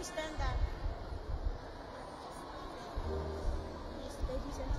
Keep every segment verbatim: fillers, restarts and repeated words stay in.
understand that. Yes, ladies and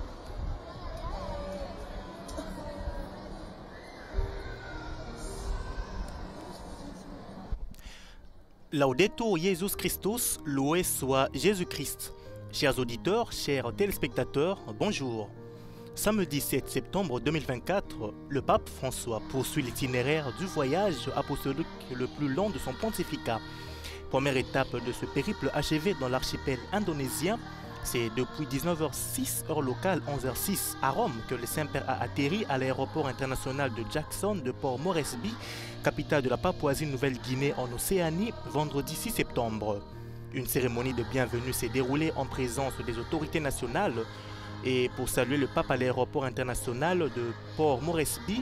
Laudetur Jesus Christus, loué soit Jésus-Christ. Chers auditeurs, chers téléspectateurs, bonjour. Samedi sept septembre deux mille vingt-quatre, le pape François poursuit l'itinéraire du voyage apostolique le plus long de son pontificat. Première étape de ce périple achevé dans l'archipel indonésien, c'est depuis dix-neuf heures six heure locale, onze heures six à Rome que le Saint-Père a atterri à l'aéroport international de Jackson de Port Moresby, capitale de la Papouasie-Nouvelle-Guinée en Océanie, vendredi six septembre. Une cérémonie de bienvenue s'est déroulée en présence des autorités nationales et pour saluer le pape à l'aéroport international de Port Moresby,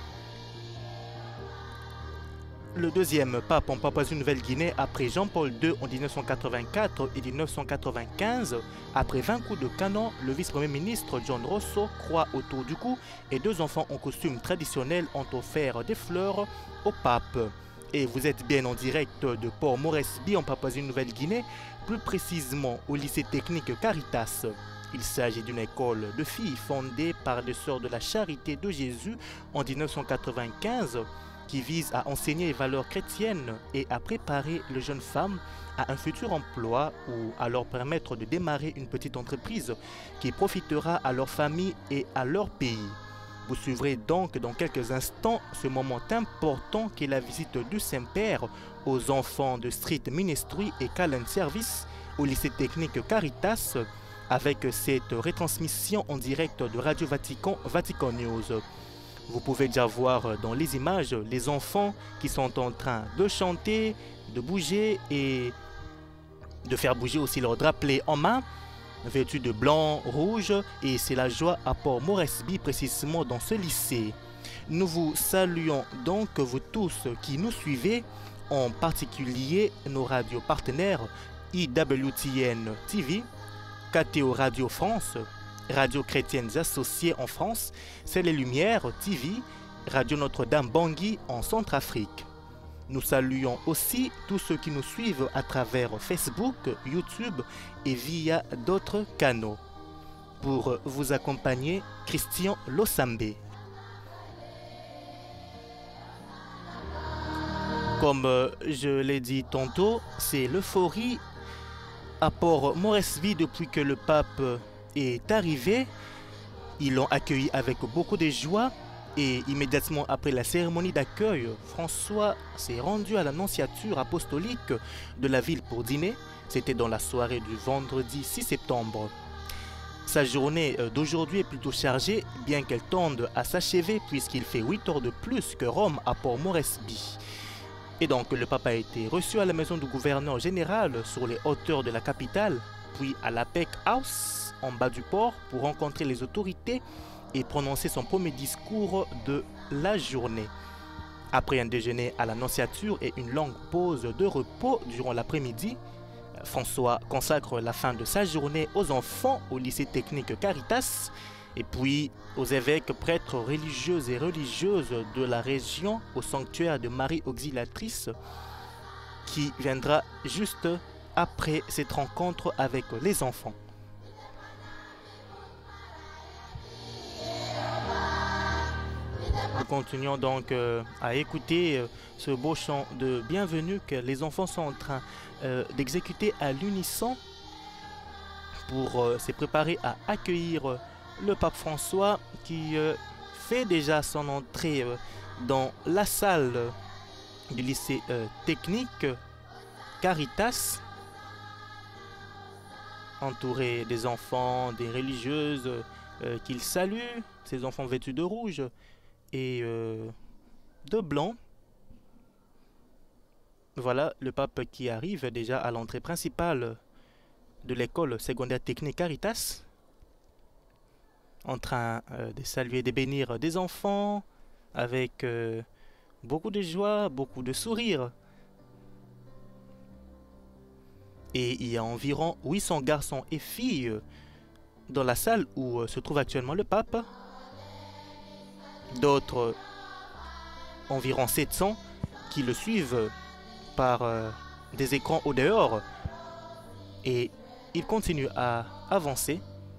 le deuxième pape en Papouasie-Nouvelle-Guinée après Jean-Paul deux en mille neuf cent quatre-vingt-quatre et mille neuf cent quatre-vingt-quinze, après vingt coups de canon, le vice-premier ministre John Rosso, croix autour du cou et deux enfants en costume traditionnel ont offert des fleurs au pape. Et vous êtes bien en direct de Port Moresby en Papouasie-Nouvelle-Guinée, plus précisément au lycée technique Caritas. Il s'agit d'une école de filles fondée par des sœurs de la Charité de Jésus en mille neuf cent quatre-vingt-quinze qui vise à enseigner les valeurs chrétiennes et à préparer les jeunes femmes à un futur emploi ou à leur permettre de démarrer une petite entreprise qui profitera à leur famille et à leur pays. Vous suivrez donc dans quelques instants ce moment important qu'est la visite du Saint-Père aux enfants de Street Ministry et Calend Service au lycée technique Caritas, avec cette retransmission en direct de Radio Vatican, Vatican News. Vous pouvez déjà voir dans les images les enfants qui sont en train de chanter, de bouger et de faire bouger aussi leur drapelet en main, vêtus de blanc, rouge, et c'est la joie à Port Moresby précisément dans ce lycée. Nous vous saluons donc vous tous qui nous suivez, en particulier nos radios partenaires I W T N T V, K T O Radio France, Radio Chrétiennes Associées en France, C'est les Lumières T V, Radio Notre-Dame Bangui en Centrafrique. Nous saluons aussi tous ceux qui nous suivent à travers Facebook, YouTube et via d'autres canaux. Pour vous accompagner, Christian Losambe. Comme je l'ai dit tantôt, c'est l'euphorie à Port Moresby depuis que le pape est arrivé. Ils l'ont accueilli avec beaucoup de joie et immédiatement après la cérémonie d'accueil, François s'est rendu à l'annonciature apostolique de la ville pour dîner. C'était dans la soirée du vendredi six septembre. Sa journée d'aujourd'hui est plutôt chargée, bien qu'elle tende à s'achever puisqu'il fait huit heures de plus que Rome à Port Moresby. Et donc le pape a été reçu à la maison du gouverneur général sur les hauteurs de la capitale, puis à la Peck House en bas du port pour rencontrer les autorités et prononcer son premier discours de la journée. Après un déjeuner à l'annonciature et une longue pause de repos durant l'après-midi, François consacre la fin de sa journée aux enfants au lycée technique Caritas et puis aux évêques, prêtres religieux et religieuses de la région au sanctuaire de Marie Auxiliatrice qui viendra juste après cette rencontre avec les enfants. Nous continuons donc euh, à écouter euh, ce beau chant de bienvenue que les enfants sont en train euh, d'exécuter à l'unisson pour euh, se préparer à accueillir euh, le pape François qui euh, fait déjà son entrée euh, dans la salle du lycée euh, technique Caritas, entouré des enfants, des religieuses euh, qu'il salue, ces enfants vêtus de rouge et euh, de blanc. Voilà le pape qui arrive déjà à l'entrée principale de l'école secondaire technique Caritas, en train euh, de saluer et de bénir des enfants avec euh, beaucoup de joie, beaucoup de sourires. Et il y a environ huit cents garçons et filles dans la salle où euh, se trouve actuellement le pape. D'autres, environ sept cents, qui le suivent par euh, des écrans au dehors Et il continue à avancer.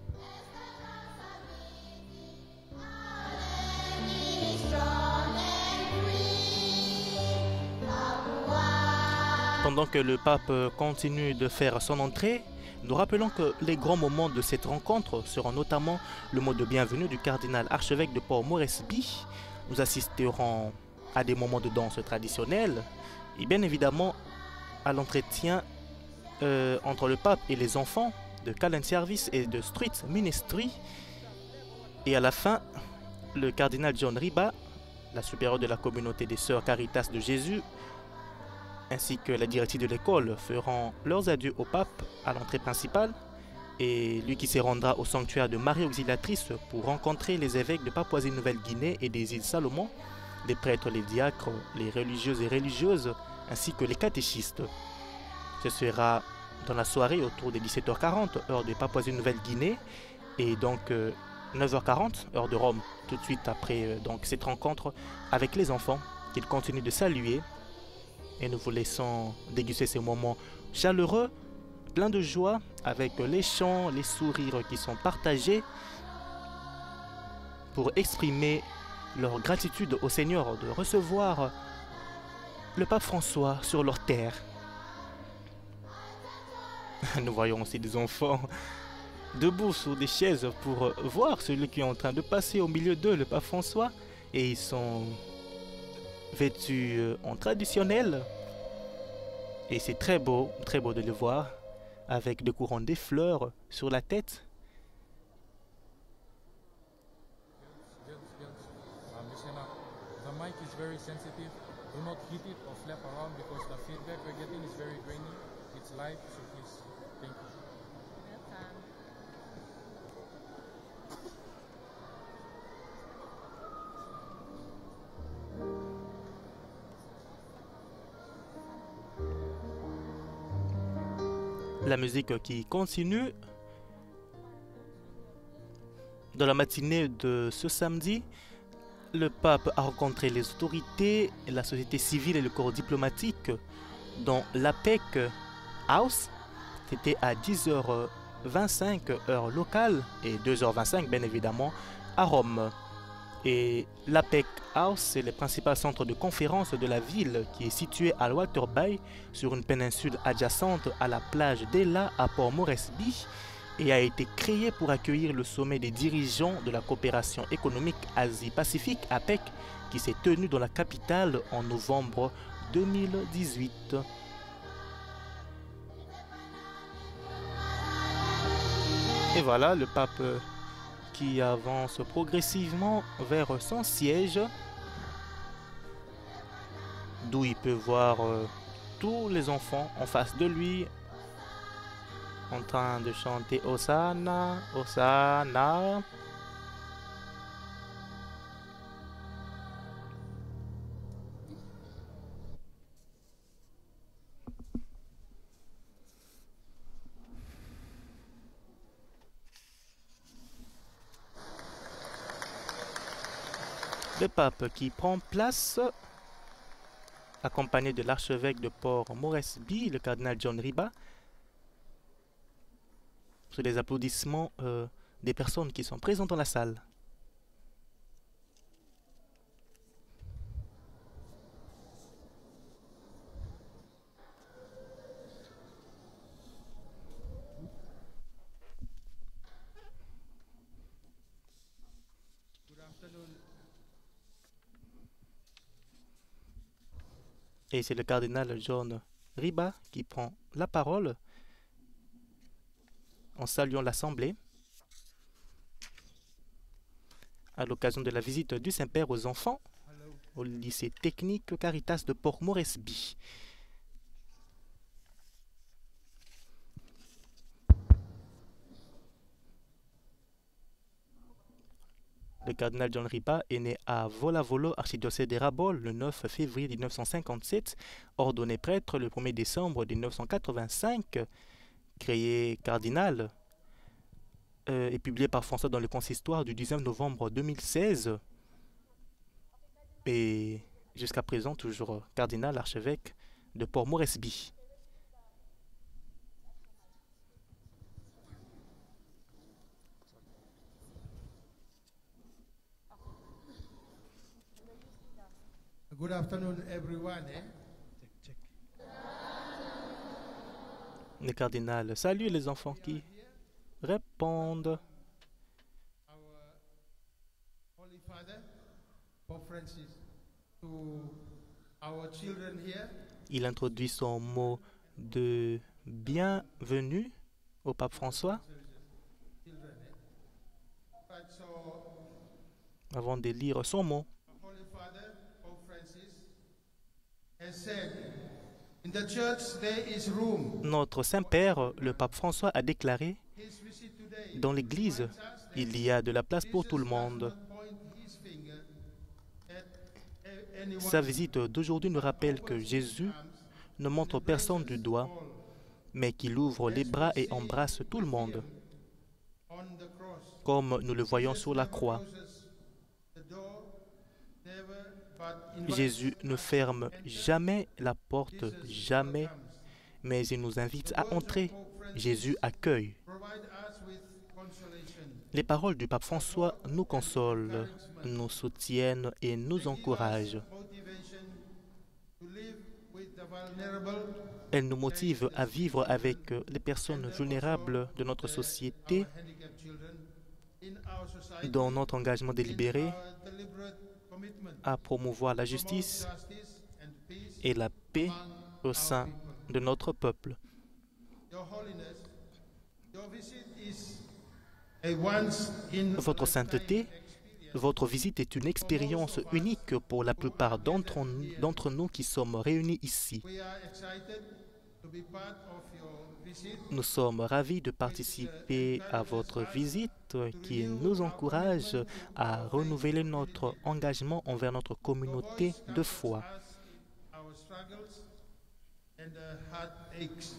Pendant que le pape continue de faire son entrée, nous rappelons que les grands moments de cette rencontre seront notamment le mot de bienvenue du cardinal archevêque de Port Moresby. Nous assisterons à des moments de danse traditionnelle et bien évidemment à l'entretien euh, entre le pape et les enfants de Calend Service et de Street Ministry. Et à la fin, le cardinal John Riba, la supérieure de la communauté des Sœurs Caritas de Jésus, ainsi que la directive de l'école feront leurs adieux au pape à l'entrée principale, et lui qui se rendra au sanctuaire de Marie Auxiliatrice pour rencontrer les évêques de Papouasie-Nouvelle-Guinée et des îles Salomon, les prêtres, les diacres, les religieuses et religieuses, ainsi que les catéchistes. Ce sera dans la soirée autour des dix-sept heures quarante, heure de Papouasie-Nouvelle-Guinée, et donc euh, neuf heures quarante, heure de Rome, tout de suite après euh, donc cette rencontre avec les enfants qu'ils continuent de saluer. Et nous vous laissons déguster ces moments chaleureux, pleins de joie, avec les chants, les sourires qui sont partagés pour exprimer leur gratitude au Seigneur de recevoir le pape François sur leur terre. Nous voyons aussi des enfants debout sur des chaises pour voir celui qui est en train de passer au milieu d'eux, le pape François, et ils sont vêtus en traditionnel. Et c'est très beau, très beau de le voir, avec des couronnes des fleurs sur la tête. The mic is very sensitive. Do not hit it or flap around because the feedback we're getting is very grainy. It's live, so please, thank you. La musique qui continue. Dans la matinée de ce samedi, le pape a rencontré les autorités, la société civile et le corps diplomatique dans l'A P E C House. C'était à dix heures vingt-cinq heure locale et deux heures vingt-cinq bien évidemment à Rome. Et l'A P E C House, c'est le principal centre de conférence de la ville qui est situé à Walter Bay sur une péninsule adjacente à la plage d'Ella à Port Moresby, et a été créé pour accueillir le sommet des dirigeants de la coopération économique Asie-Pacifique, A P E C, qui s'est tenu dans la capitale en novembre deux mille dix-huit. Et voilà le pape qui avance progressivement vers son siège, d'où il peut voir euh, tous les enfants en face de lui, en train de chanter Hosanna, Hosanna. Le pape qui prend place, accompagné de l'archevêque de Port Moresby, le cardinal John Riba, sous les applaudissements euh, des personnes qui sont présentes dans la salle. Good afternoon. Et c'est le cardinal John Riba qui prend la parole en saluant l'Assemblée à l'occasion de la visite du Saint-Père aux enfants Hello. au lycée technique Caritas de Port Moresby. Le cardinal John Riba est né à Volavolo, archidiocèse de Rabol, le neuf février mille neuf cent cinquante-sept, ordonné prêtre le premier décembre mille neuf cent quatre-vingt-cinq, créé cardinal euh, et publié par François dans le consistoire du dix-neuf novembre deux mille seize, et jusqu'à présent toujours cardinal archevêque de Port Moresby. Good afternoon, everyone. Eh? Le cardinal salue les enfants qui répondent. Our Holy Father, Pope Francis, to our children here. Il introduit son mot de bienvenue au pape François. Children, eh? Right, so, Avant de lire son mot. Holy Father, Pope Francis, has said, in the church there is room. Notre Saint-Père, le pape François, a déclaré, His visit today dans l'Église, il y a de la place pour tout le monde. point his finger at anyone. Sa visite d'aujourd'hui nous rappelle que Jésus ne montre personne du doigt, mais qu'il ouvre les bras et embrasse tout le monde, On the cross. comme nous le voyons sur la croix. The door, never, but invites Jésus ne ferme jamais la porte, jamais, mais il nous invite à entrer. Jésus accueille. provide us with consolation. Les paroles du pape François nous consolent, nous soutiennent et nous encouragent. Motivation to live with the vulnerable Elles nous motivent à vivre avec les personnes vulnérables de notre société, handicapped children in our society. dans notre engagement délibéré Our deliberate commitment à promouvoir la justice justice and peace et la paix au sein de notre peuple. Your Holiness, your visit is a once in Votre sainteté, votre visite est une expérience unique pour la plupart d'entre d'entre nous qui sommes réunis ici. we are excited to be part of your visit. Nous sommes ravis de participer à votre visite qui nous encourage à renouveler notre engagement envers notre communauté de foi. Our struggles and the heartaches.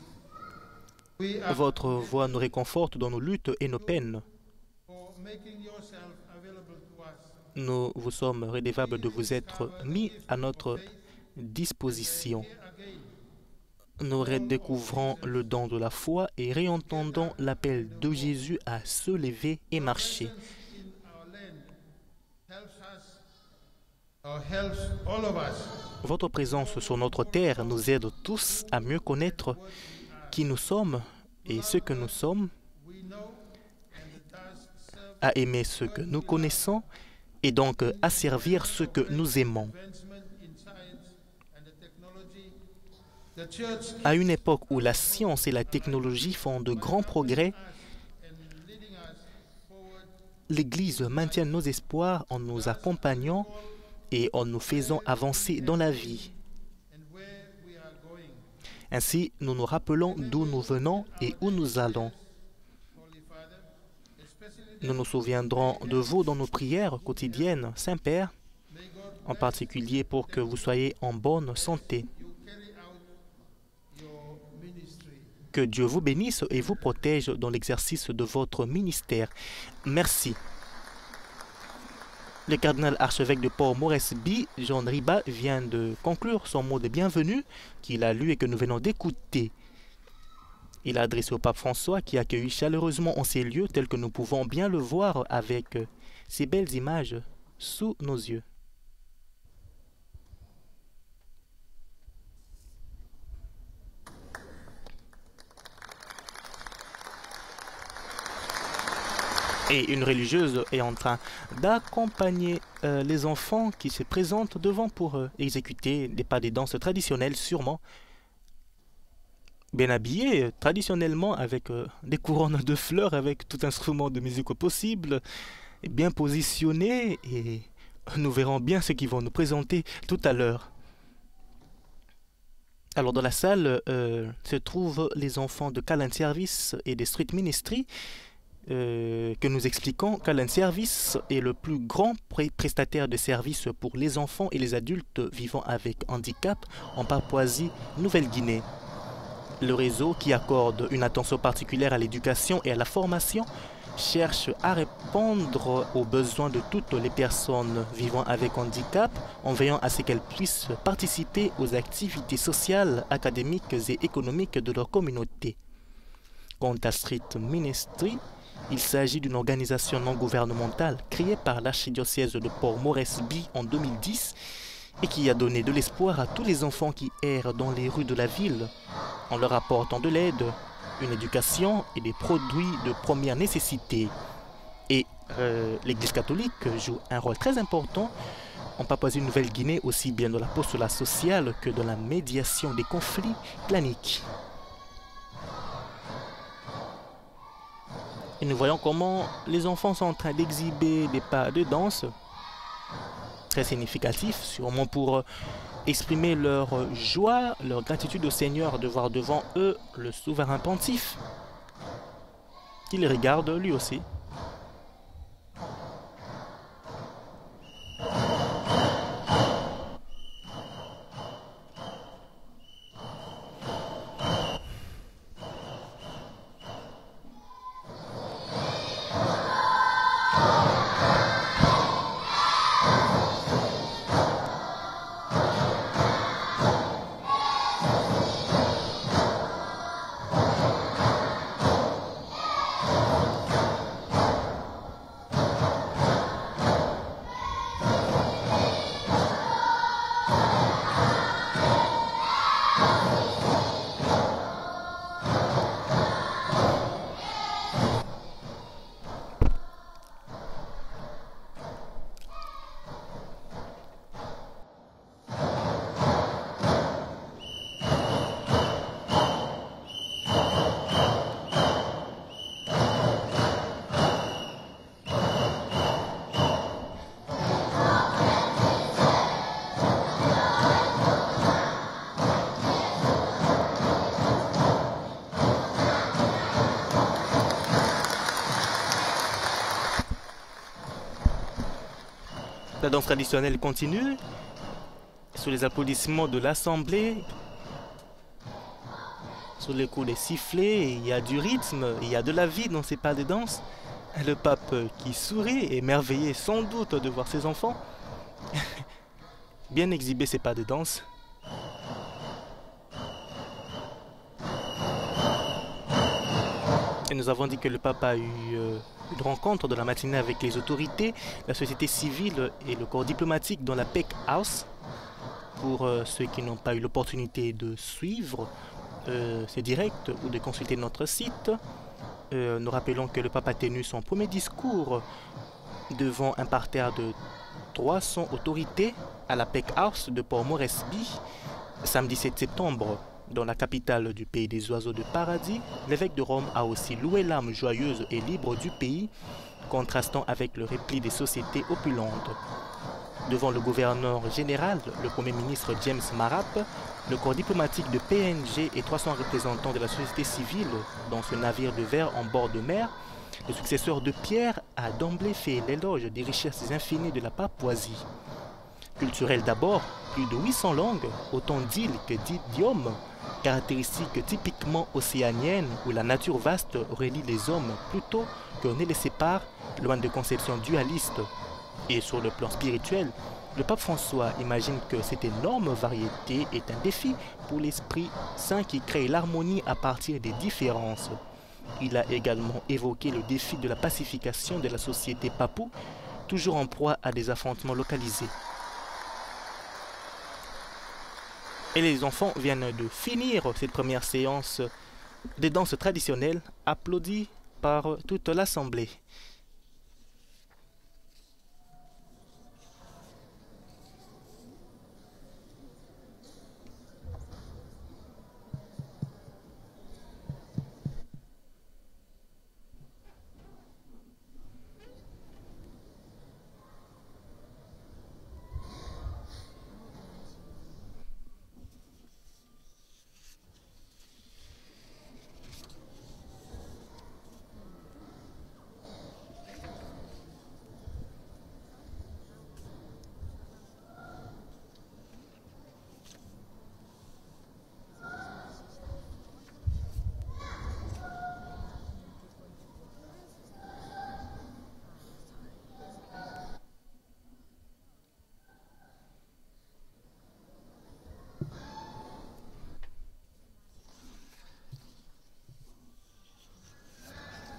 We are Votre voix nous réconforte dans nos luttes et nos peines. for making yourself available to us. Nous vous sommes redevables de vous être mis à notre disposition. Again, Nous redécouvrons le don de la foi et réentendons l'appel de Jésus à se lever et marcher. in our land helps us or helps all of us. Votre présence sur notre terre nous aide tous à mieux connaître qui nous sommes et ce que nous sommes, We know and thus serve à aimer ce que nous connaissons et donc à servir ce que nous aimons. advancement in science and the technology. The church À une époque où la science et la technologie font de grands progrès, and leading us forward l'Église maintient nos espoirs en nous accompagnant et en nous faisant avancer dans la vie. and where we are going. Ainsi, nous nous rappelons d'où nous venons et où nous allons. Holy Father, especially Nous nous souviendrons de vous dans nos prières quotidiennes, Saint-Père, may God en particulier pour que vous soyez en bonne santé. you carry out your ministry. Que Dieu vous bénisse et vous protège dans l'exercice de votre ministère. Merci. Le cardinal archevêque de Port-Moresby, John Riba, vient de conclure son mot de bienvenue qu'il a lu et que nous venons d'écouter. Il a adressé au pape François qui accueille chaleureusement en ces lieux tels que nous pouvons bien le voir avec ces belles images sous nos yeux. Et une religieuse est en train d'accompagner euh, les enfants qui se présentent devant pour euh, exécuter des pas des danses traditionnelles, sûrement bien habillés, euh, traditionnellement avec euh, des couronnes de fleurs, avec tout instrument de musique possible, et bien positionnés, et nous verrons bien ce qu'ils vont nous présenter tout à l'heure. Alors dans la salle euh, se trouvent les enfants de Calend Service et des Street Ministry, Euh, que nous expliquons qu'Allen Service est le plus grand pré- prestataire de services pour les enfants et les adultes vivant avec handicap en Papouasie-Nouvelle-Guinée. Le réseau, qui accorde une attention particulière à l'éducation et à la formation, cherche à répondre aux besoins de toutes les personnes vivant avec handicap en veillant à ce qu'elles puissent participer aux activités sociales, académiques et économiques de leur communauté. Quant à Street Ministry, il s'agit d'une organisation non gouvernementale créée par l'archidiocèse de Port Moresby en deux mille dix et qui a donné de l'espoir à tous les enfants qui errent dans les rues de la ville en leur apportant de l'aide, une éducation et des produits de première nécessité. Et euh, l'Église catholique joue un rôle très important en Papouasie-Nouvelle-Guinée, aussi bien dans la postulat sociale que dans la médiation des conflits planiques. Et nous voyons comment les enfants sont en train d'exhiber des pas de danse très significatifs, sûrement pour exprimer leur joie, leur gratitude au Seigneur de voir devant eux le souverain pontife, qui les regarde lui aussi. La danse traditionnelle continue, sous les applaudissements de l'Assemblée, sous les coups des sifflets, il y a du rythme, il y a de la vie dans ces pas de danse. Le pape qui sourit, émerveillé sans doute de voir ses enfants bien exhiber ces pas de danse. Et nous avons dit que le pape a eu euh, une rencontre de la matinée avec les autorités, la société civile et le corps diplomatique dans la Peck House. Pour euh, ceux qui n'ont pas eu l'opportunité de suivre euh, ces directs ou de consulter notre site, euh, nous rappelons que le pape a tenu son premier discours devant un parterre de trois cents autorités à la Peck House de Port Moresby, samedi sept septembre. Dans la capitale du pays des oiseaux de paradis, l'évêque de Rome a aussi loué l'âme joyeuse et libre du pays, contrastant avec le repli des sociétés opulentes. Devant le gouverneur général, le premier ministre James Marap, le corps diplomatique de P N G et trois cents représentants de la société civile dans ce navire de verre en bord de mer, le successeur de Pierre a d'emblée fait l'éloge des richesses infinies de la Papouasie. Culturelle d'abord, plus de huit cents langues, autant d'îles que d'idiomes, caractéristiques typiquement océaniennes où la nature vaste relie les hommes plutôt qu'on ne les sépare, loin de conceptions dualistes. Et sur le plan spirituel, le pape François imagine que cette énorme variété est un défi pour l'Esprit Saint qui crée l'harmonie à partir des différences. Il a également évoqué le défi de la pacification de la société papoue, toujours en proie à des affrontements localisés. Et les enfants viennent de finir cette première séance de danse traditionnelle, applaudie par toute l'Assemblée.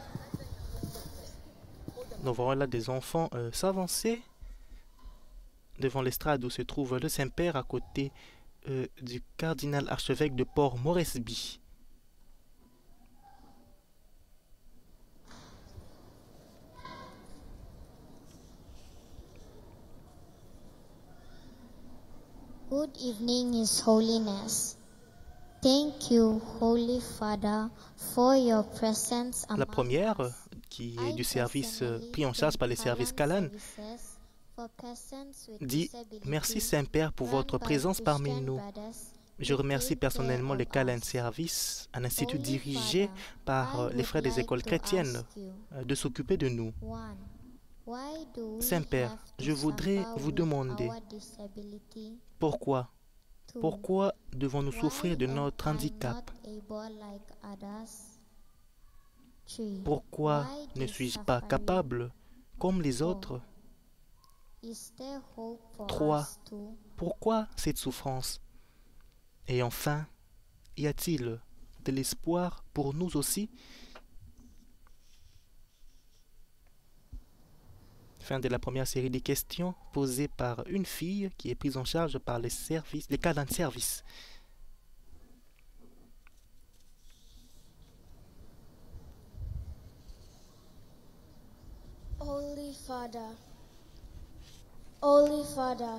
Nous voyons là des enfants euh, s'avancer devant l'estrade où se trouve le Saint-Père à côté euh, du cardinal archevêque de Port Moresby. Good evening, His Holiness. Thank you, Holy Father, for your presence among La première, us. qui est I du service euh, personally pris en charge par les thank services Kalan Kalan, Services for persons with dit disability merci Saint-Père pour run votre by présence parmi Christian nous. brothers Je who remercie take care personnellement of les Kalan us. Service, un institut Holy dirigé Father, par I euh, les would frères des like écoles to chrétiennes, ask you, euh, de s'occuper de nous. one, why do we Saint-Père, have to je voudrais suffer vous with demander our disability? pourquoi, Two, pourquoi devons-nous souffrir why de am notre I handicap? not able like others? Three, Pourquoi why ne this suis-je pas suffering? capable comme les Four, autres? is there hope for Trois, us too? pourquoi cette souffrance? Et enfin, y a-t-il de l'espoir pour nous aussi? Fin de la première série de questions posées par une fille qui est prise en charge par les services, les Kalan Service. Holy Father, Holy Father,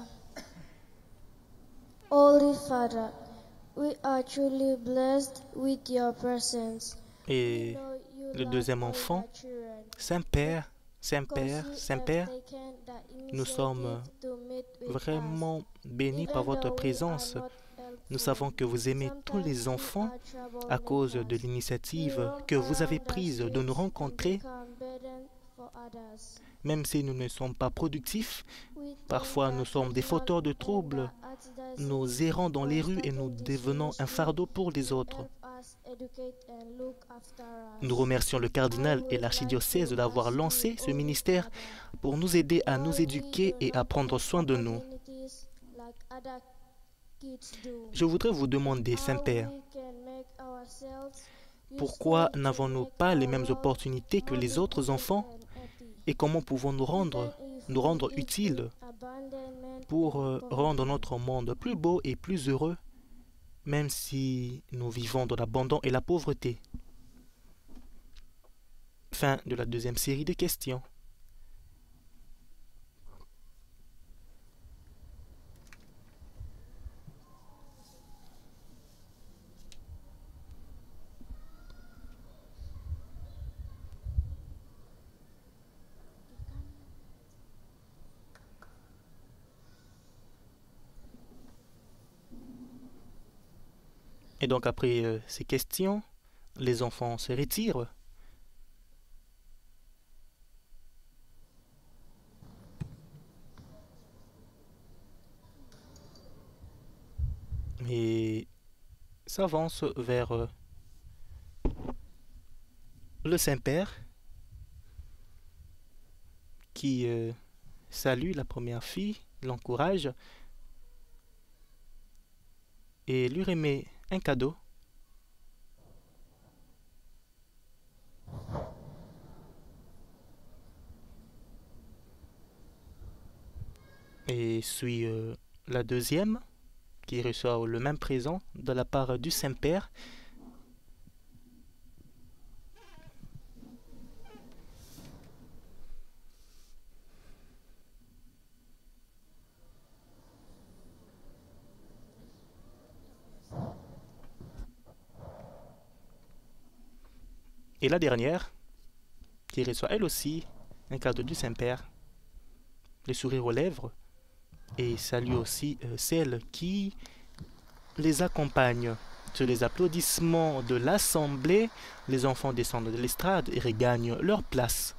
Holy Father, we are truly blessed with your presence. Et We know you le love deuxième all enfant, thy children. Saint-Père, Because Saint-Père, you have Saint-Père, taken the nous sommes initiative to meet with vraiment us. bénis Even par votre though we are présence. not Nous helpful, savons que vous aimez tous les sometimes we enfants are à cause de troublemakers. We l'initiative roam que vous avez around the prise de nous streets and rencontrer. become burden for others. Même si nous ne sommes pas productifs, We think parfois that nous sommes we des do not fauteurs de end troubles, up at the nous errons dans for les rues et starting nous this devenons un ministry fardeau pour les to autres. help us educate and look after us. Nous remercions le cardinal I et would like l'archidiocèse to d'avoir ask lancé you, ce Holy ministère Father, pour nous aider à nous why we éduquer do et à not prendre get soin de nous. opportunities like other kids do. Je voudrais vous demander, How Saint-Père, we can make ourselves pourquoi useful to n'avons-nous make pas les our mêmes world opportunités que more les autres beautiful enfants and happy? et comment pouvons-nous rendre, Even if nous we rendre live in utiles abandonment pour and euh, poverty. rendre notre monde plus beau et plus heureux, même si nous vivons dans l'abandon et la pauvreté. Fin de la deuxième série de questions. Et donc après euh, ces questions, les enfants se retirent. Et s'avancent vers euh, le Saint-Père qui euh, salue la première fille, l'encourage et lui remet un cadeau. Et suit euh, la deuxième qui reçoit le même présent de la part du Saint-Père. Et la dernière, qui reçoit elle aussi un cadeau du Saint-Père, le sourire aux lèvres, et salue aussi euh, celle qui les accompagne. Sur les applaudissements de l'Assemblée, les enfants descendent de l'estrade et regagnent leur place.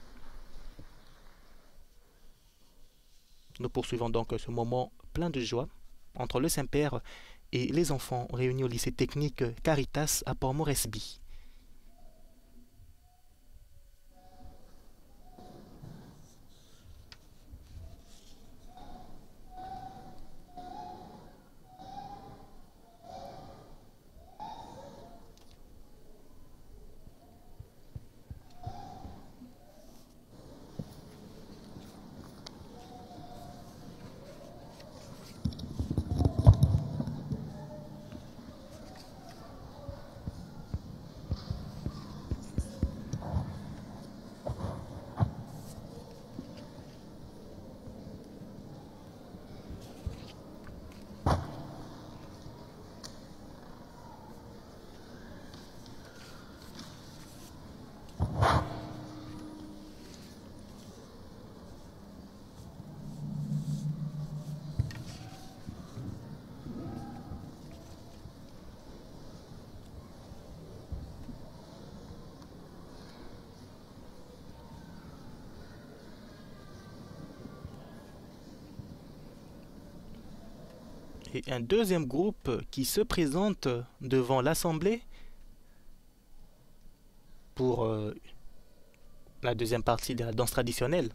Nous poursuivons donc ce moment plein de joie entre le Saint-Père et les enfants réunis au lycée technique Caritas à Port Moresby. Et un deuxième groupe qui se présente devant l'Assemblée pour euh, la deuxième partie de la danse traditionnelle.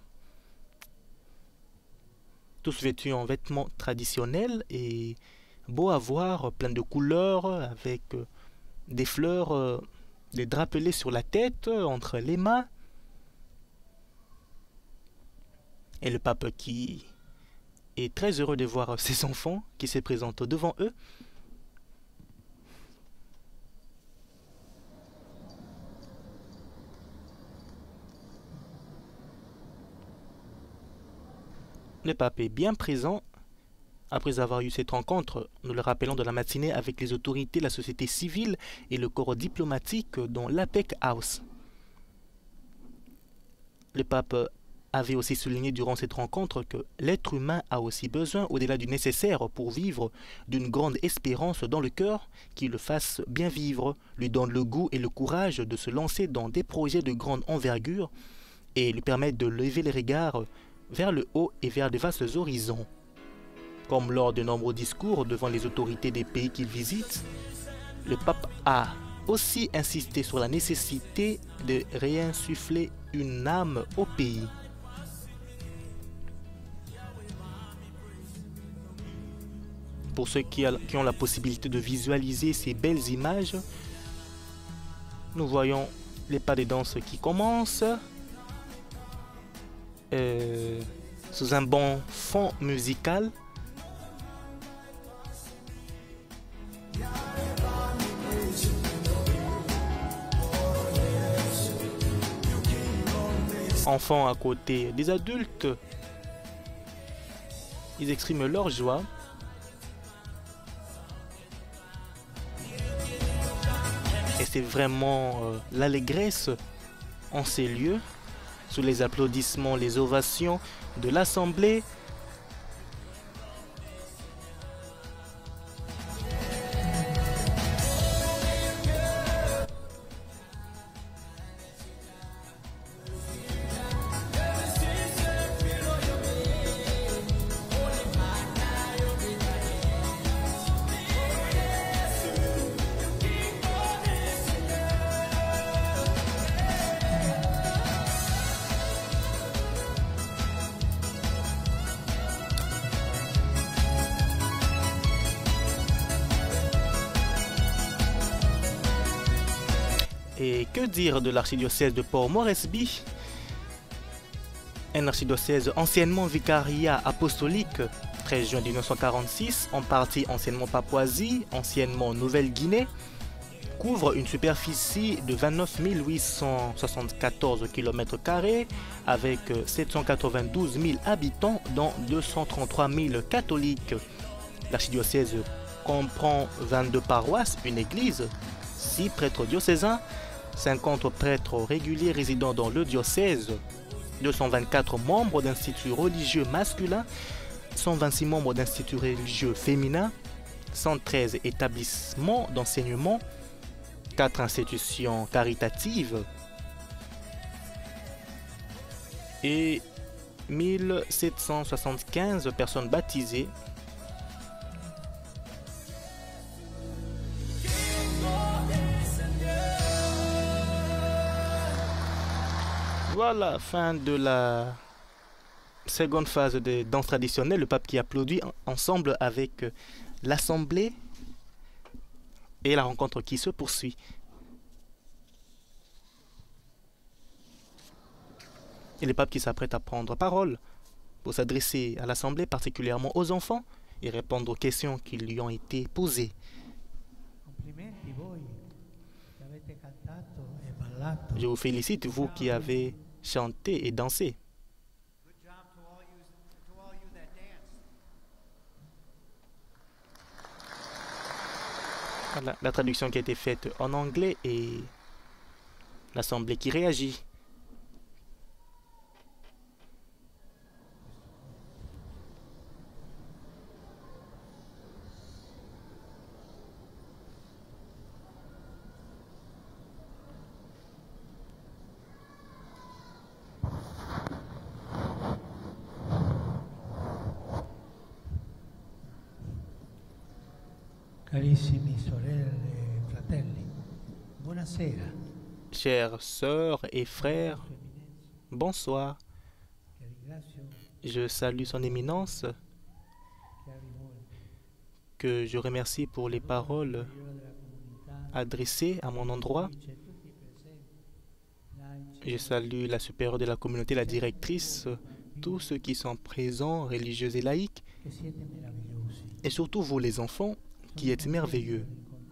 Tous vêtus en vêtements traditionnels et beau à voir, plein de couleurs, avec euh, des fleurs, euh, des drapelets sur la tête, euh, entre les mains. Et le pape qui est très heureux de voir ses enfants qui se présentent devant eux. Le pape est bien présent. Après avoir eu cette rencontre, nous le rappelons, de la matinée avec les autorités, la société civile et le corps diplomatique dans l'APEC House. Le pape avait aussi souligné durant cette rencontre que l'être humain a aussi besoin, au-delà du nécessaire pour vivre, d'une grande espérance dans le cœur qui le fasse bien vivre, lui donne le goût et le courage de se lancer dans des projets de grande envergure et lui permette de lever les regards vers le haut et vers de vastes horizons. Comme lors de nombreux discours devant les autorités des pays qu'il visite, le pape a aussi insisté sur la nécessité de réinsuffler une âme au pays. Pour ceux qui, a, qui ont la possibilité de visualiser ces belles images, nous voyons les pas de danse qui commencent euh, sous un bon fond musical. Enfants à côté des adultes, ils expriment leur joie. Et c'est vraiment euh, l'allégresse en ces lieux, sous les applaudissements, les ovations de l'Assemblée. Et que dire de l'archidiocèse de Port-Moresby, un archidiocèse anciennement vicariat apostolique, treize juin mille neuf cent quarante-six, en partie anciennement Papouasie, anciennement Nouvelle-Guinée, couvre une superficie de vingt-neuf mille huit cent soixante-quatorze kilomètres carrés avec sept cent quatre-vingt-douze mille habitants, dont deux cent trente-trois mille catholiques. L'archidiocèse comprend vingt-deux paroisses, une église, six prêtres diocésains, cinquante prêtres réguliers résidant dans le diocèse, deux cent vingt-quatre membres d'instituts religieux masculins, cent vingt-six membres d'instituts religieux féminins, cent treize établissements d'enseignement, quatre institutions caritatives et mille sept cent soixante-quinze personnes baptisées. Voilà, fin de la seconde phase de danse traditionnelle, le pape qui applaudit ensemble avec l'Assemblée et la rencontre qui se poursuit. Et le pape qui s'apprête à prendre parole pour s'adresser à l'Assemblée, particulièrement aux enfants, et répondre aux questions qui lui ont été posées. Je vous félicite, vous qui avez chanté et dansé. Voilà, la traduction qui a été faite en anglais et l'Assemblée qui réagit. Carissimi sorelle e fratelli, buonasera. Chères sœurs et frères, bonsoir. Che ringrazio Je salue son éminence, che ha rivolto que je remercie pour les paroles della comunità, adressées à mon endroit. dice tutti i presenti, laici, Je salue la supérieure de la communauté, la directrice, tous ceux qui sont présents, religieux et laïcs, che siete meravigliosi. et surtout vous les enfants, qui êtes merveilleux.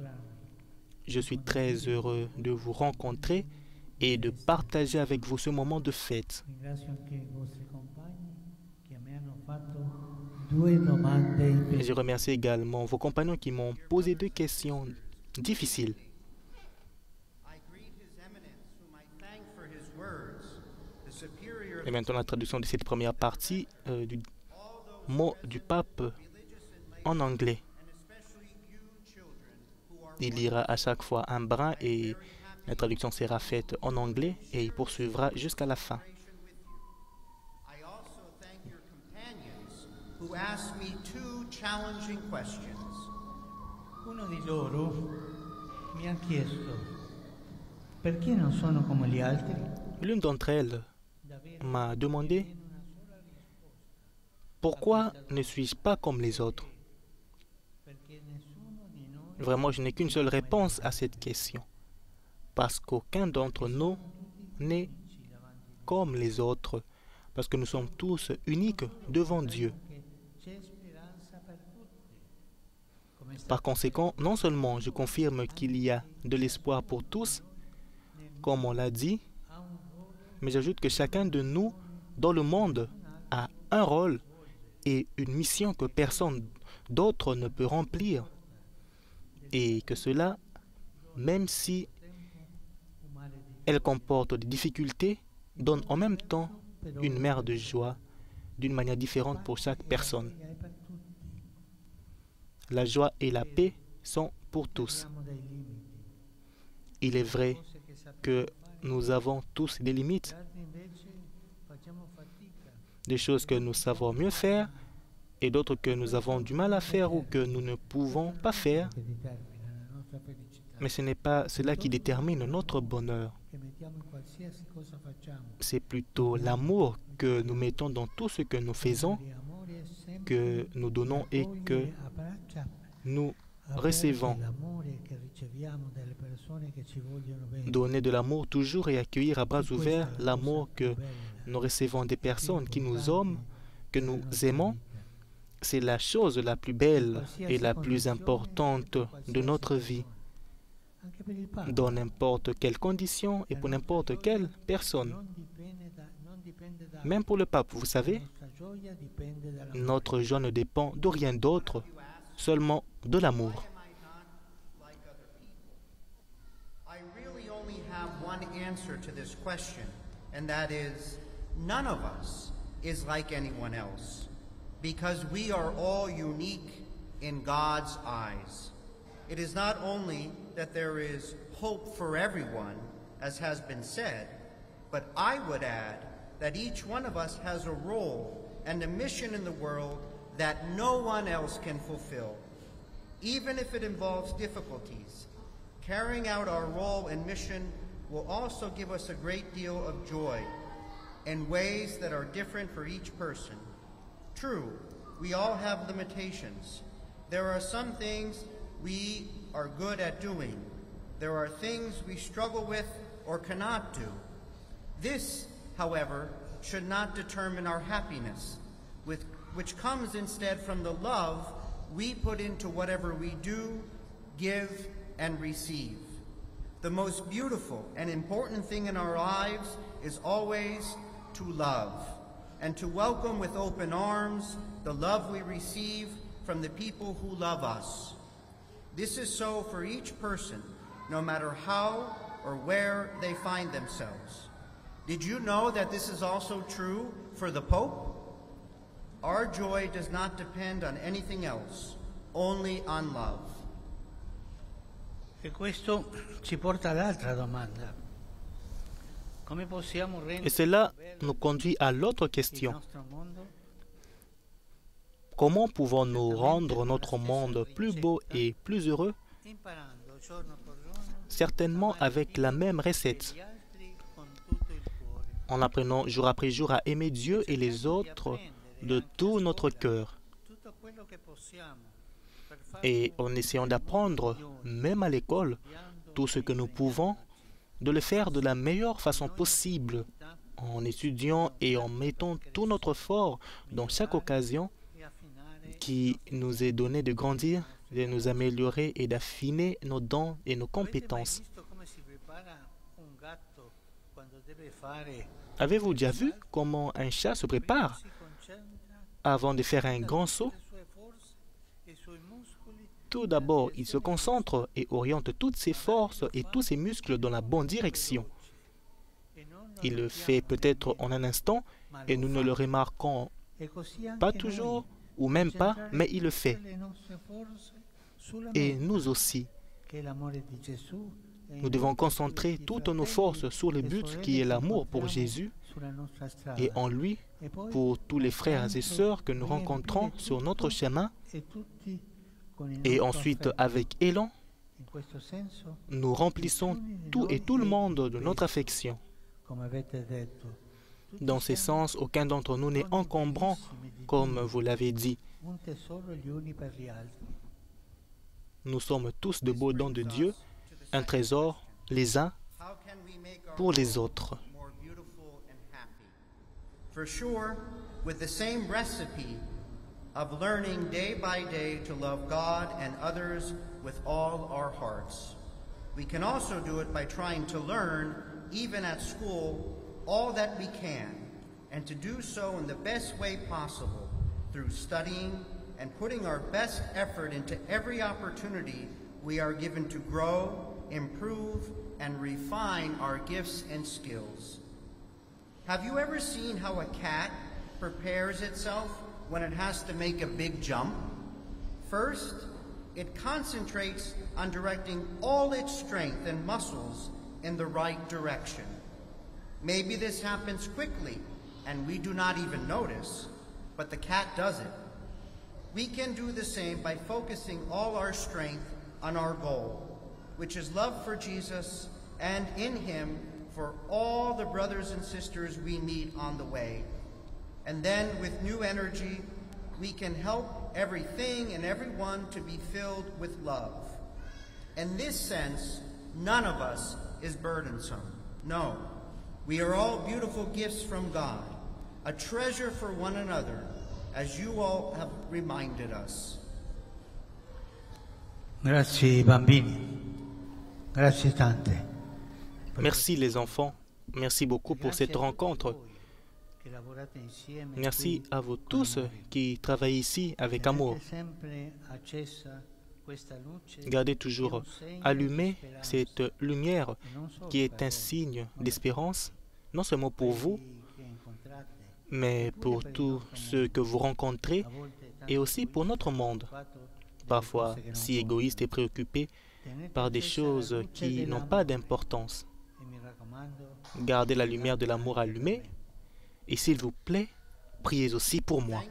Je suis très heureux de vous rencontrer et de partager avec vous ce moment de fête. Ringrazio anche i vostri compagni che mi hanno fatto due domande Et impegnative. je remercie également vos compagnons qui m'ont posé deux questions difficiles. I greet His Eminence, whom I thank for his words, the superior Et maintenant la traduction de cette première partie euh, du mot du pape en anglais. and especially you children who are Il lira à chaque fois un brin et la traduction sera faite en anglais et il poursuivra jusqu'à la fin. generation with you. I also thank your companions who asked me two challenging questions. Uno di loro mi ha chiesto perché non sono come gli altri. L'une d'entre elles Davvero m'a demandé una sola risposta, pourquoi ne suis-je pas comme les autres. perché nessuno di noi Vraiment, je n'ai qu'une seule réponse à cette question. Parce qu'aucun d'entre nous n'est comme les autres. Parce que nous sommes tous uniques devant Dieu. che c'è speranza per tutti. Come sta Par conséquent, non seulement je confirme qu'il y a de l'espoir pour tous, comme on l'a dit, ha un ruolo mais j'ajoute que chacun de nous dans le monde a un rôle et une mission que personne d'autre ne peut remplir. Et que cela, même si un mare di elle comporte des difficultés, donne en même temps une mer de joie d'une manière différente pour chaque personne. e per tutti. La joie et la paix sont pour tous. Abbiamo dei limiti. Il est vrai Cose che sappiamo que fare, nous avons tous des limites, altre invece facciamo fatica. des choses que nous savons mieux faire et d'autres que nous avons du mal à faire ou que nous ne pouvons pas faire. Che determina la nostra felicità. Mais ce n'est pas cela qui détermine notre bonheur. Che mettiamo in qualsiasi cosa facciamo. C'est plutôt l'amour que nous mettons dans tout ce que nous faisons, Di amore è sempre que nous donnons et que accogliere a braccia nous aperte recevons. l'amore che riceviamo dalle persone che ci vogliono bene. Donner de l'amour toujours et accueillir à bras ouverts l'amour que nous recevons des personnes qui nous aiment, que nous aimons. C'est la chose la plus belle et la plus importante de notre vie, Anche per il Papa. dans n'importe quelle condition et pour n'importe quelle personne. Non dipende da, non dipende da Même pour le pape, vous savez, nostra gioia dipende dalla notre joie ne dépend de rien d'autre, seulement de l'amour. Why am I not like other people? I really only have one answer to this question, and that is none of us is like anyone else, because we are all unique in God's eyes. It is not only that there is hope for everyone, as has been said, but I would add that each one of us has a role and a mission in the world that no one else can fulfill. Even if it involves difficulties, carrying out our role and mission will also give us a great deal of joy in ways that are different for each person. True, we all have limitations. There are some things we are good at doing. There are things we struggle with or cannot do. This, however, should not determine our happiness, with, which comes instead from the love we put into whatever we do, give, and receive. The most beautiful and important thing in our lives is always to love, and to welcome with open arms the love we receive from the people who love us. This is so for each person, no matter how or where they find themselves. Did you know that this is also true for the Pope? Our joy does not depend on anything else, only on love. E questo ci porta all'altra domanda. Come possiamo rendere Et cela bello nous conduit à l'autre il question. nostro mondo? Comment pouvons-nous rendre notre monde plus beau et plus heureux? Certainement avec la même recette, en apprenant jour après jour à aimer Dieu et les autres de tout notre cœur, et en essayant d'apprendre, même à l'école, tout ce que nous pouvons, de le faire de la meilleure façon possible, en étudiant et en mettant tout notre effort dans chaque occasion qui nous est donnée de grandir, de nous améliorer et d'affiner nos dons et nos compétences. Avez-vous déjà vu comment un chat se prépare avant de faire un grand saut? Tout d'abord, il se concentre et oriente toutes ses forces et tous ses muscles dans la bonne direction. Il le fait peut-être en un instant et nous ne le remarquons pas toujours ou même pas, mais il le fait. Et nous aussi, nous devons concentrer toutes nos forces sur le but qui est l'amour pour Jésus et en lui pour tous les frères et sœurs que nous rencontrons sur notre chemin. Et ensuite, avec élan, nous remplissons tout et tout le monde de notre affection. Dans ce sens, aucun d'entre nous n'est encombrant, comme vous l'avez dit. Nous sommes tous de beaux dons de Dieu, un trésor les uns pour les autres. For sure, with the same recipe of learning day by day to love God and others with all our hearts. We can also do it by trying to learn, even at school, all that we can, and to do so in the best way possible through studying and putting our best effort into every opportunity we are given to grow, improve, and refine our gifts and skills. Have you ever seen how a cat prepares itself when it has to make a big jump? First, it concentrates on directing all its strength and muscles in the right direction. Maybe this happens quickly and we do not even notice, but the cat does it. We can do the same by focusing all our strength on our goal, which is love for Jesus and in him for all the brothers and sisters we meet on the way. And then with new energy, we can help everything and everyone to be filled with love. In this sense, none of us is burdensome. No, we are all beautiful gifts from God, a treasure for one another, as you all have reminded us. Grazie bambini, grazie tante. Merci les enfants, merci beaucoup pour cette rencontre. Merci à vous tous qui travaillez ici avec amour. Gardez toujours allumée cette lumière qui est un signe d'espérance, non seulement pour vous, mais pour tous ceux que vous rencontrez et aussi pour notre monde, parfois si égoïste et préoccupé par des choses qui n'ont pas d'importance. Gardez la lumière de l'amour allumée et s'il vous plaît, priez aussi pour moi.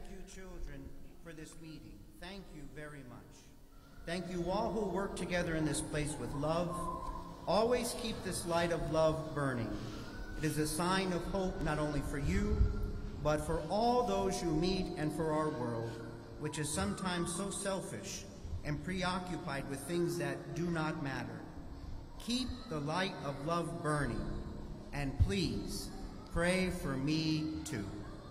Thank you all who work together in this place with love. Always keep this light of love burning. It is a sign of hope not only for you, but for all those you meet and for our world, which is sometimes so selfish and preoccupied with things that do not matter. Keep the light of love burning, and please pray for me too.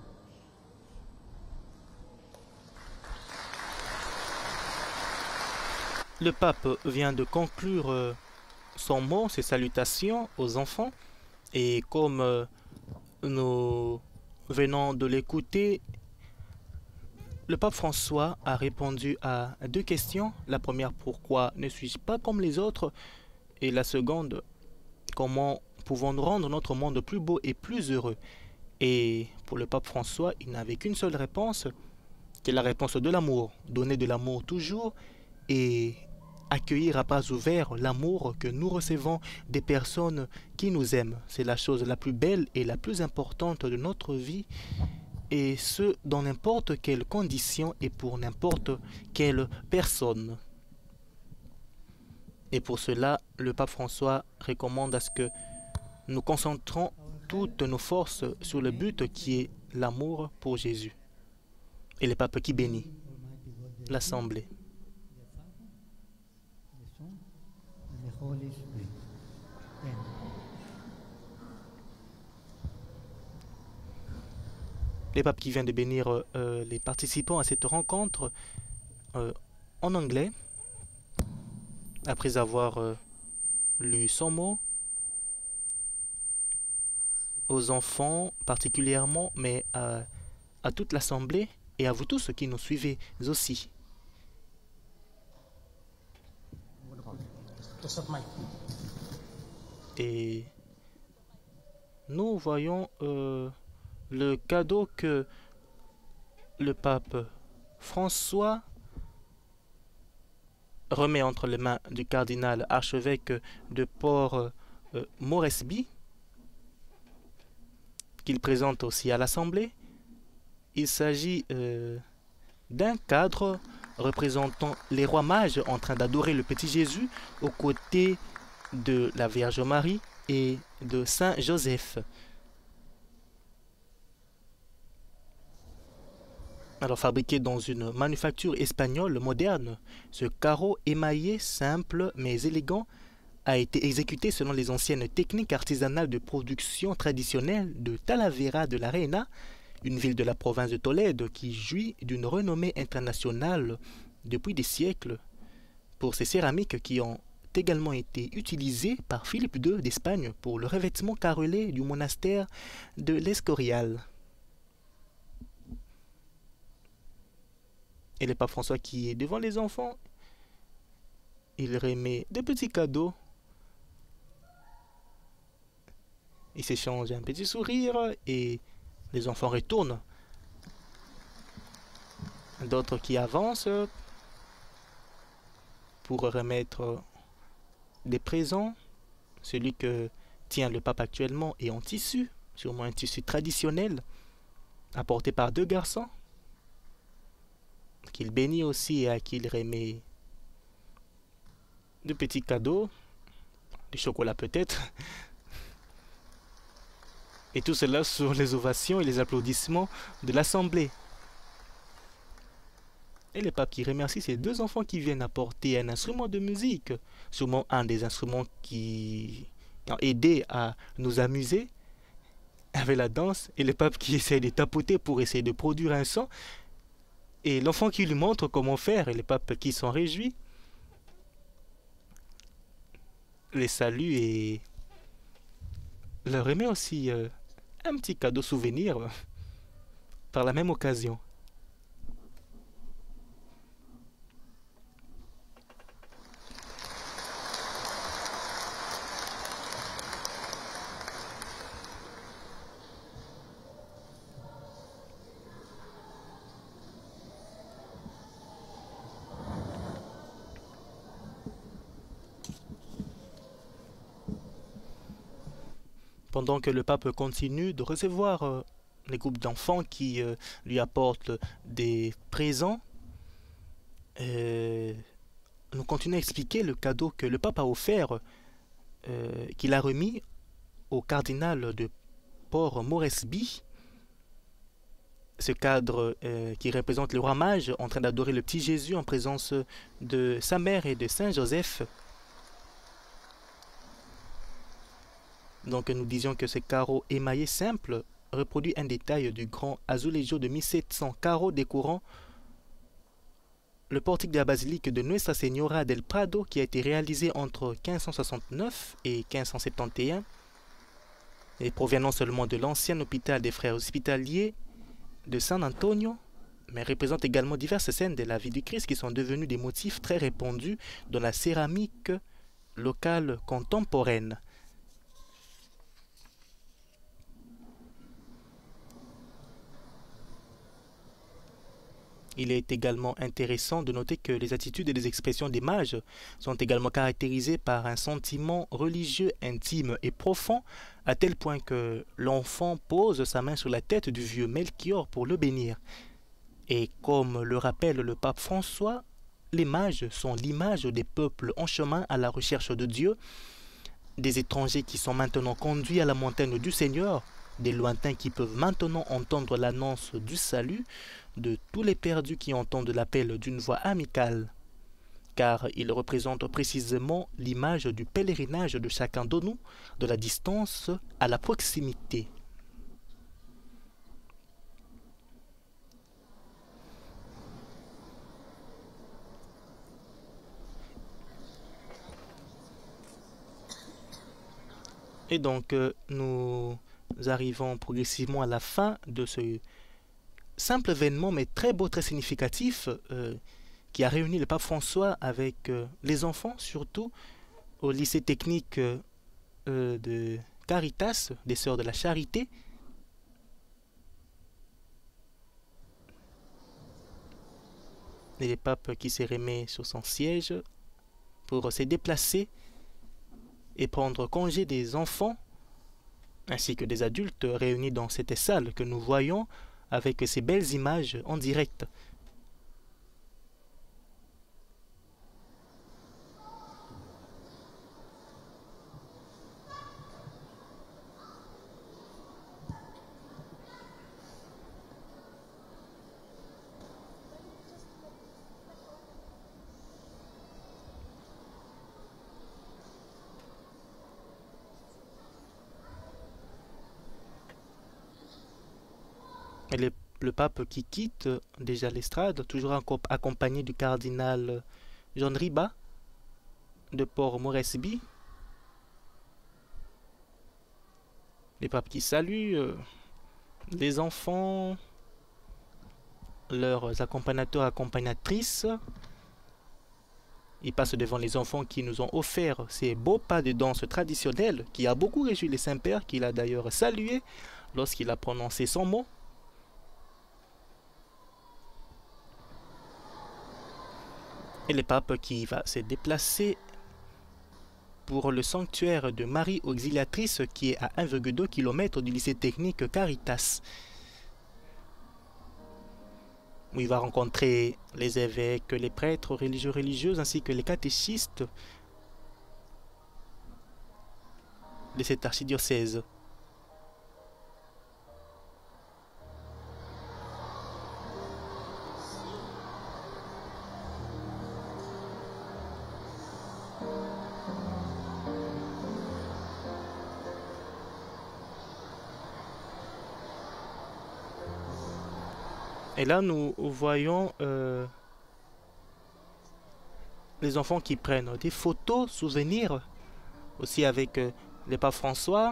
Le pape vient de conclure son mot, ses salutations aux enfants, et comme nous venons de l'écouter, le pape François a répondu à deux questions. La première, pourquoi ne suis-je pas comme les autres? Et la seconde, comment pouvons-nous rendre notre monde plus beau et plus heureux? Et pour le pape François, il n'avait qu'une seule réponse, qui est la réponse de l'amour. Donner de l'amour toujours et accueillir à bras ouverts l'amour que nous recevons des personnes qui nous aiment. C'est la chose la plus belle et la plus importante de notre vie. et ce, dans n'importe quelle condition et pour n'importe quelle personne. Et pour cela, le pape François recommande à ce que nous concentrons toutes nos forces sur le but qui est l'amour pour Jésus. Et le pape qui bénit l'Assemblée. Le pape qui vient de bénir euh, les participants à cette rencontre euh, en anglais, après avoir euh, lu son mot aux enfants particulièrement, mais à, à toute l'Assemblée et à vous tous qui nous suivez aussi. Et nous voyons euh, le cadeau que le pape François remet entre les mains du cardinal archevêque de Port euh, Moresby, qu'il présente aussi à l'Assemblée. Il s'agit euh, d'un cadre représentant les rois mages en train d'adorer le petit Jésus aux côtés de la Vierge Marie et de Saint Joseph. Alors fabriqué dans une manufacture espagnole moderne, ce carreau émaillé simple mais élégant a été exécuté selon les anciennes techniques artisanales de production traditionnelle de Talavera de la Reina, une ville de la province de Tolède qui jouit d'une renommée internationale depuis des siècles pour ses céramiques qui ont également été utilisées par Philippe deux d'Espagne pour le revêtement carrelé du monastère de l'Escorial. Et le pape François qui est devant les enfants, il remet des petits cadeaux. Il s'échange un petit sourire et les enfants retournent. D'autres qui avancent pour remettre des présents. Celui que tient le pape actuellement est en tissu, sûrement un tissu traditionnel, apporté par deux garçons, qu'il bénit aussi et à qui il remet de petits cadeaux, du chocolat peut-être. Et tout cela sur les ovations et les applaudissements de l'Assemblée. Et le pape qui remercie ces deux enfants qui viennent apporter un instrument de musique, sûrement un des instruments qui ont aidé à nous amuser avec la danse, et le pape qui essaie de tapoter pour essayer de produire un son, et l'enfant qui lui montre comment faire, et le pape qui s'en réjouit, les salue et leur remet aussi euh, un petit cadeau souvenir euh, par la même occasion. Pendant que le pape continue de recevoir euh, les groupes d'enfants qui euh, lui apportent des présents, euh, nous continuons à expliquer le cadeau que le pape a offert, euh, qu'il a remis au cardinal de Port Moresby. Ce cadre euh, qui représente le roi mage en train d'adorer le petit Jésus en présence de sa mère et de Saint Joseph. Donc nous disions que ce carreau émaillé simple reproduit un détail du grand azulejo de mille sept cents carreaux décorant le portique de la basilique de Nuestra Señora del Prado qui a été réalisé entre quinze cent soixante-neuf et quinze cent soixante et onze et provenant seulement de l'ancien hôpital des frères hospitaliers de San Antonio, mais représente également diverses scènes de la vie du Christ qui sont devenues des motifs très répandus dans la céramique locale contemporaine. Il est également intéressant de noter que les attitudes et les expressions des mages sont également caractérisées par un sentiment religieux intime et profond, à tel point que l'enfant pose sa main sur la tête du vieux Melchior pour le bénir. Et comme le rappelle le pape François, les mages sont l'image des peuples en chemin à la recherche de Dieu, des étrangers qui sont maintenant conduits à la montagne du Seigneur, des lointains qui peuvent maintenant entendre l'annonce du salut, de tous les perdus qui entendent l'appel d'une voix amicale, car ils représentent précisément l'image du pèlerinage de chacun de nous, de la distance à la proximité. Et donc, euh, nous arrivons progressivement à la fin de ce simple événement, mais très beau, très significatif, euh, qui a réuni le pape François avec euh, les enfants, surtout au lycée technique euh, euh, de Caritas, des Sœurs de la Charité. Et le pape qui s'est remis sur son siège pour se déplacer et prendre congé des enfants ainsi que des adultes réunis dans cette salle que nous voyons avec ces belles images en direct. Et le, le pape qui quitte déjà l'estrade, toujours accompagné du cardinal John Riba de Port Moresby. Les papes qui saluent euh, les enfants, leurs accompagnateurs, accompagnatrices. Ils passent devant les enfants qui nous ont offert ces beaux pas de danse traditionnels qui a beaucoup réjoui les saints-pères, qu'il a d'ailleurs salué lorsqu'il a prononcé son mot. Et le pape qui va se déplacer pour le sanctuaire de Marie Auxiliatrice qui est à un virgule deux kilomètres du lycée technique Caritas, où il va rencontrer les évêques, les prêtres religieux religieuses ainsi que les catéchistes de cet archidiocèse. Et là, nous voyons euh, les enfants qui prennent des photos, souvenirs, aussi avec euh, le pape François,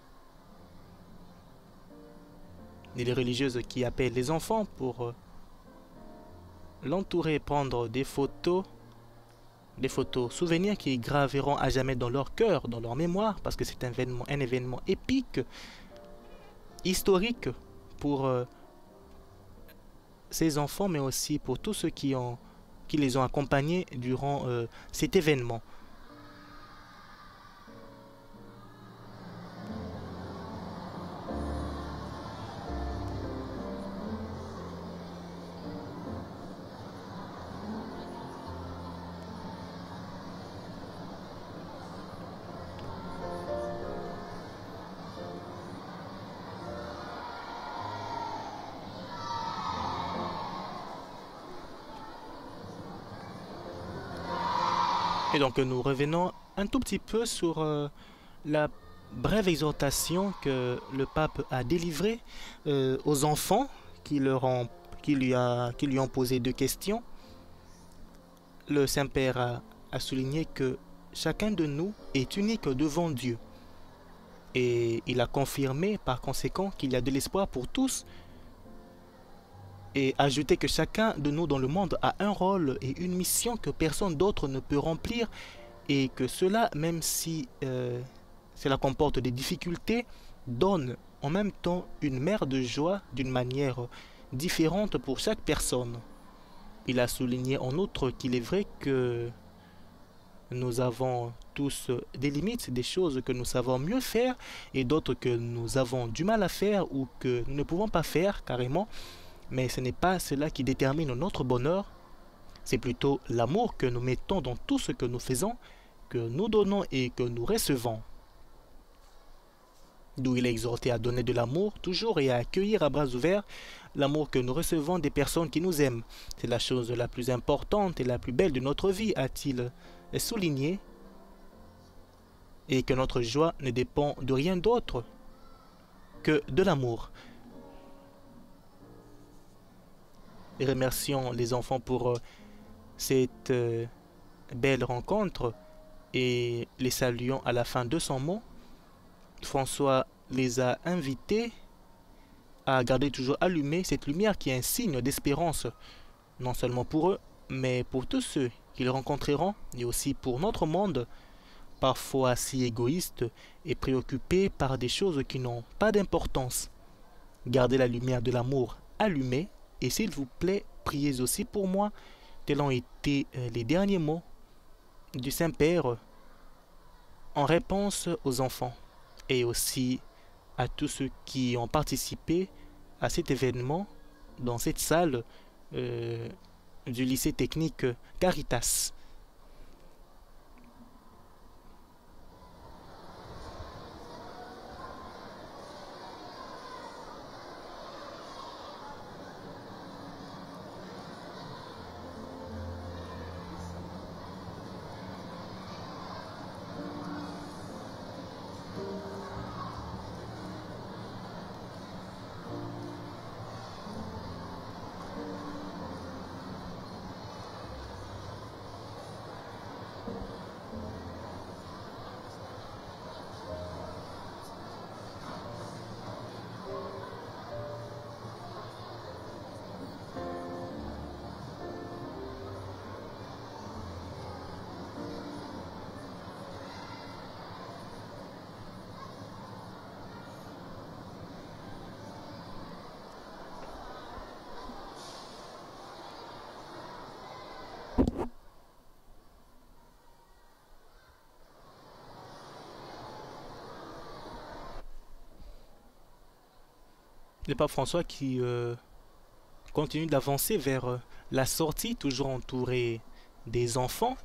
et les religieuses qui appellent les enfants pour euh, l'entourer, prendre des photos, des photos souvenirs qui graveront à jamais dans leur cœur, dans leur mémoire, parce que c'est un événement, un événement épique, historique pour euh, ces enfants, mais aussi pour tous ceux qui, ont, qui les ont accompagnés durant euh, cet événement. Et donc nous revenons un tout petit peu sur euh, la brève exhortation que le pape a délivrée euh, aux enfants qui, leur ont, qui, lui a, qui lui ont posé deux questions. Le Saint-Père a, a souligné que chacun de nous est unique devant Dieu. Et il a confirmé par conséquent qu'il y a de l'espoir pour tous. Et ajouter que chacun de nous dans le monde a un rôle et une mission que personne d'autre ne peut remplir, et que cela, même si euh, cela comporte des difficultés, donne en même temps une mer de joie d'une manière différente pour chaque personne. Il a souligné en outre qu'il est vrai que nous avons tous des limites, des choses que nous savons mieux faire et d'autres que nous avons du mal à faire ou que nous ne pouvons pas faire carrément. Mais ce n'est pas cela qui détermine notre bonheur. C'est plutôt l'amour que nous mettons dans tout ce que nous faisons, que nous donnons et que nous recevons. D'où il est exhorté à donner de l'amour toujours et à accueillir à bras ouverts l'amour que nous recevons des personnes qui nous aiment. C'est la chose la plus importante et la plus belle de notre vie, a-t-il souligné, et que notre joie ne dépend de rien d'autre que de l'amour. Et remercions les enfants pour euh, cette euh, belle rencontre et les saluons à la fin de son mot. François les a invités à garder toujours allumée cette lumière qui est un signe d'espérance, non seulement pour eux, mais pour tous ceux qu'ils rencontreront, et aussi pour notre monde, parfois si égoïste et préoccupé par des choses qui n'ont pas d'importance. Gardez la lumière de l'amour allumée, et s'il vous plaît, priez aussi pour moi, tels ont été les derniers mots du Saint-Père en réponse aux enfants, et aussi à tous ceux qui ont participé à cet événement dans cette salle euh, du lycée technique Caritas. Le pape François qui euh, continue d'avancer vers euh, la sortie, toujours entouré des enfants.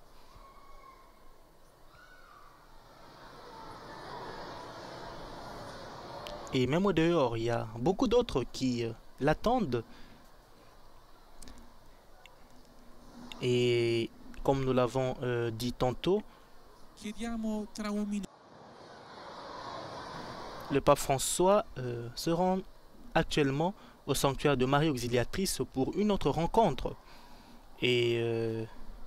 Et même au dehors, il y a beaucoup d'autres qui euh, l'attendent. Et comme nous l'avons euh, dit tantôt, le pape François euh, se rend actuellement au sanctuaire de Marie Auxiliatrice pour une autre rencontre. Et euh,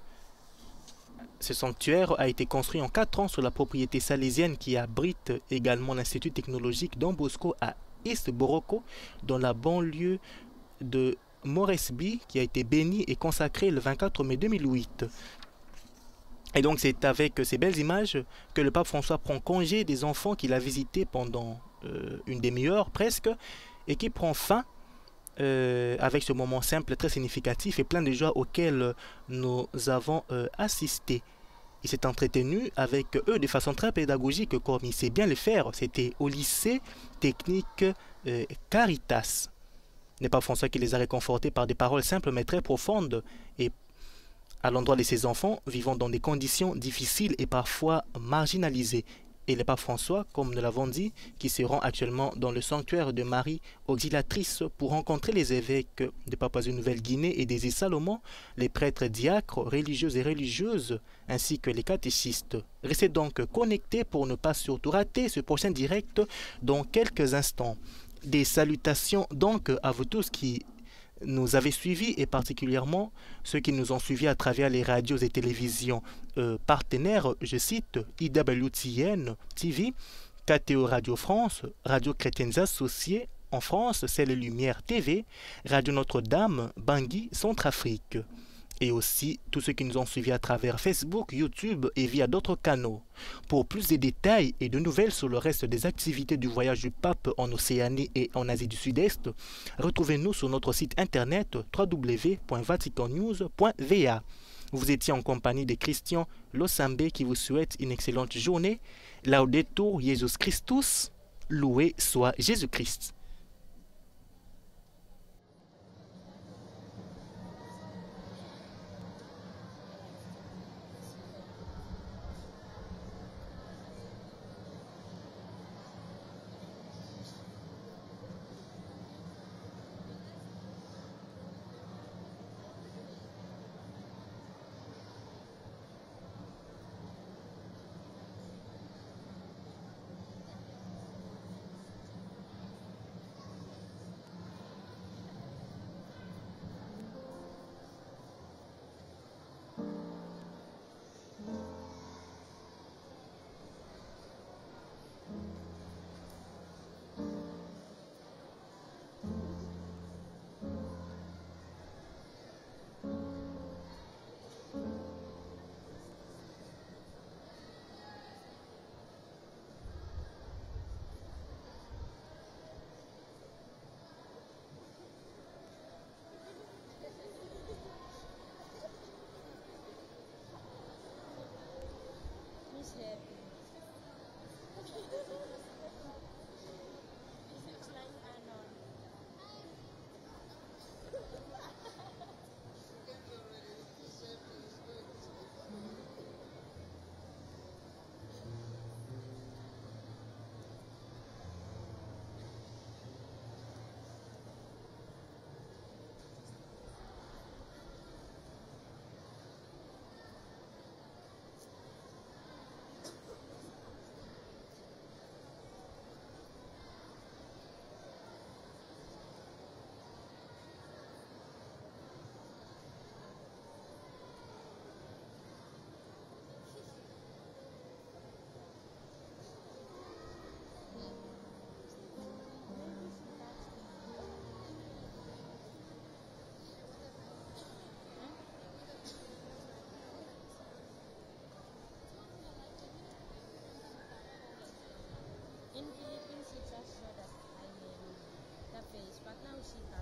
ce sanctuaire a été construit en quatre ans sur la propriété salésienne qui abrite également l'Institut technologique Don Bosco à East Boroko, dans la banlieue de Moresby, qui a été béni et consacré le vingt-quatre mai deux mille huit. Et donc c'est avec ces belles images que le pape François prend congé des enfants qu'il a visités pendant euh, une demi-heure presque, et qui prend fin euh, avec ce moment simple, très significatif et plein de joie auquel nous avons euh, assisté. Il s'est entretenu avec eux de façon très pédagogique, comme il sait bien le faire. C'était au lycée technique euh, Caritas. Le pape François qui les a réconfortés par des paroles simples mais très profondes et à l'endroit de ces enfants vivant dans des conditions difficiles et parfois marginalisées. Et le pape François, comme nous l'avons dit, qui se rend actuellement dans le sanctuaire de Marie Auxiliatrice pour rencontrer les évêques de Papouasie-Nouvelle-Guinée et des îles Salomon, les prêtres diacres, religieux et religieuses, ainsi que les catéchistes. Restez donc connectés pour ne pas surtout rater ce prochain direct dans quelques instants. Des salutations donc à vous tous qui nous avez suivis et particulièrement ceux qui nous ont suivis à travers les radios et télévisions euh, partenaires, je cite I W T N T V, K T O Radio France, Radio Chrétiennes Associées en France, C'est les Lumières T V, Radio Notre-Dame, Bangui, Centrafrique. et aussi tous ceux qui nous ont suivis à travers Facebook, YouTube et via d'autres canaux. Pour plus de détails et de nouvelles sur le reste des activités du voyage du pape en Océanie et en Asie du Sud-Est, retrouvez-nous sur notre site internet w w w point vatican news point v a. Vous étiez en compagnie de Christian Losambe qui vous souhaite une excellente journée. Laudetur Jesus Christus, loué soit Jésus-Christ. In Philippines, it's just so that I mean the face, but now she